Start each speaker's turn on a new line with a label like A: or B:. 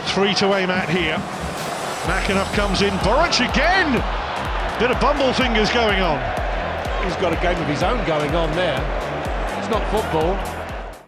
A: 3 to aim at here. McAnuff comes in, Boruc again! Bit of bumble fingers going on.
B: He's got a game of his own going on there. It's not football.